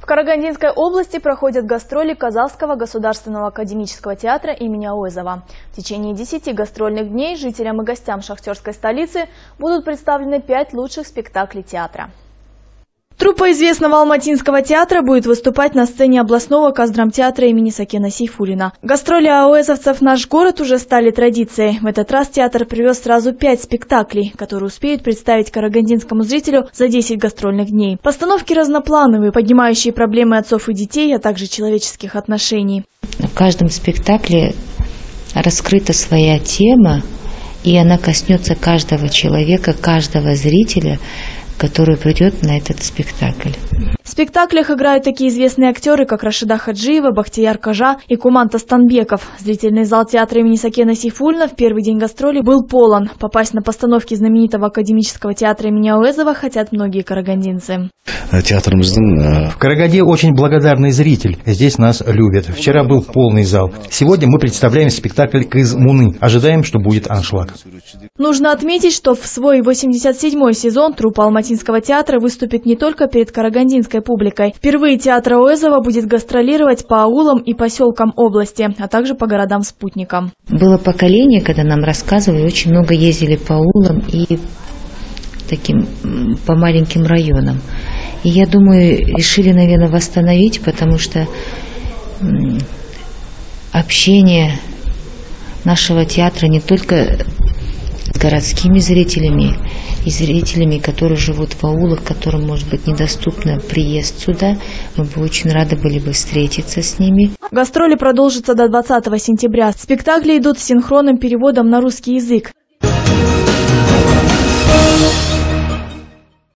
В Карагандинской области проходят гастроли Казахского государственного академического театра имени Ауэзова. В течение 10 гастрольных дней жителям и гостям шахтерской столицы будут представлены 5 лучших спектаклей театра. Труппа известного алматинского театра будет выступать на сцене областного каздрамтеатра имени Сакена Сейфуллина. Гастроли ауэзовцев в наш город уже стали традицией. В этот раз театр привез сразу 5 спектаклей, которые успеют представить карагандинскому зрителю за 10 гастрольных дней. Постановки разноплановые, поднимающие проблемы отцов и детей, а также человеческих отношений. В каждом спектакле раскрыта своя тема, и она коснется каждого человека, каждого зрителя, который придет на этот спектакль. В спектаклях играют такие известные актеры, как Рашида Хаджиева, Бахтияр Кажа и Куман Тастанбеков. Зрительный зал театра имени Сакена Сейфуллина в первый день гастролей был полон. Попасть на постановки знаменитого академического театра имени Ауэзова хотят многие карагандинцы. В Караганде очень благодарный зритель. Здесь нас любят. Вчера был полный зал. Сегодня мы представляем спектакль «Кыз Муны». Ожидаем, что будет аншлаг. Нужно отметить, что в свой 87-й сезон труппа Алматинского театра выступит не только перед карагандинской публикой. Впервые театр Ауэзова будет гастролировать по аулам и поселкам области, а также по городам-спутникам. Было поколение, когда нам рассказывали, очень много ездили по аулам и по маленьким районам. И я думаю, решили, наверное, восстановить, потому что общение нашего театра не только с городскими зрителями и зрителями, которые живут в аулах, которым, может быть, недоступно приезд сюда. Мы бы очень рады были бы встретиться с ними. Гастроли продолжатся до 20 сентября. Спектакли идут с синхронным переводом на русский язык.